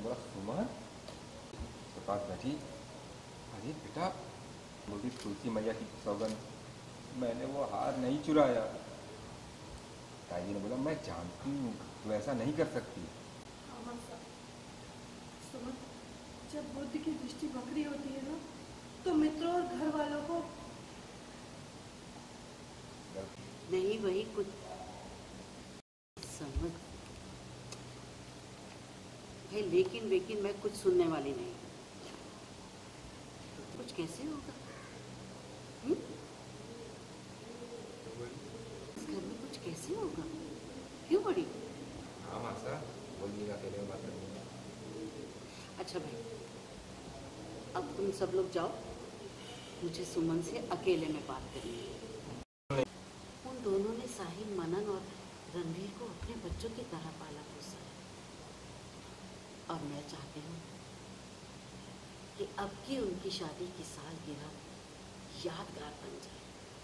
बोला सुमन उसके पास बैठी, अरे बेटा बोली तुलसी मैया की सौगंध, मैंने वो हार नहीं चुराया। ताई जी ने बोला मैं जानती हूँ तू ऐसा नहीं कर सकती। सुमन, जब बुद्ध की दृष्टि वक्री होती है ना तो मित्रों और घर वालों को नहीं वही कुछ समझ भाई, लेकिन मैं कुछ सुनने वाली नहीं। तो कुछ कैसे होगा? इस घर में कुछ कैसे होगा? क्यों बड़ी? हाँ मासा बोलिएगा, तेरे बात करूँगा। अच्छा भाई, अब तुम सब लोग जाओ, मुझे सुमन से अकेले में बात करनी है। उन दोनों ने साहिल, मनन और रणवीर को अपने बच्चों की तरह पाला पोसा है, और मैं चाहती हूँ कि अब की उनकी शादी की सालगिरह यादगार बन जाए,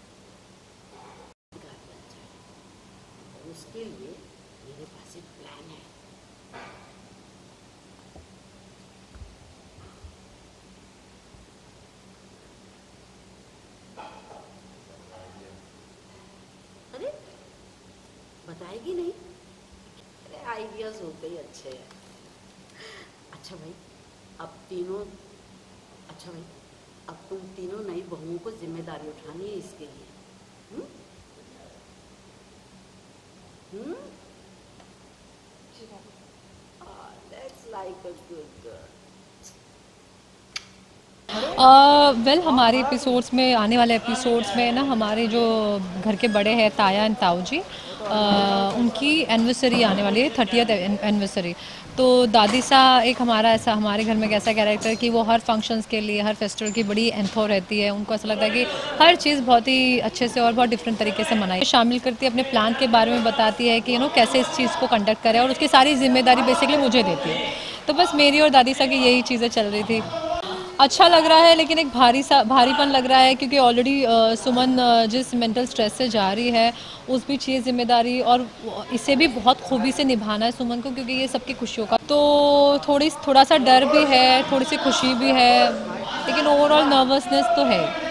और उसके लिए मेरे पास एक प्लान है। अरे बताएगी नहीं? अरे आइडियाज होते ही अच्छे हैं। अच्छा भाई, अब तुम तीनों नई बहुओं को जिम्मेदारी उठानी है इसके लिए। That's like a good girl. Well हमारे एपिसोड्स में, आने वाले एपिसोड्स में ना, हमारे जो घर के बड़े हैं ताया एंड ताऊ जी, उनकी एनिवर्सरी आने वाली है, 30th एनिवर्सरी। तो दादी सा एक हमारा ऐसा, हमारे घर में कैसा कैरेक्टर कि वो हर फंक्शंस के लिए, हर फेस्टिवल की बड़ी एंथो रहती है। उनको ऐसा लगता है कि हर चीज़ बहुत ही अच्छे से और बहुत डिफरेंट तरीके से मनाई, शामिल करती है, अपने प्लान के बारे में बताती है कि कैसे इस चीज़ को कंडक्ट करें, और उसकी सारी जिम्मेदारी बेसिकली मुझे देती है। तो बस मेरी और दादी सा की यही चीज़ें चल रही थी। अच्छा लग रहा है, लेकिन एक भारीपन लग रहा है, क्योंकि ऑलरेडी सुमन जिस मेंटल स्ट्रेस से जा रही है, उस भी चीज़ जिम्मेदारी, और इसे भी बहुत खूबी से निभाना है सुमन को, क्योंकि ये सबकी खुशियों का। तो थोड़ा सा डर भी है, थोड़ी सी खुशी भी है, लेकिन ओवरऑल नर्वसनेस तो है।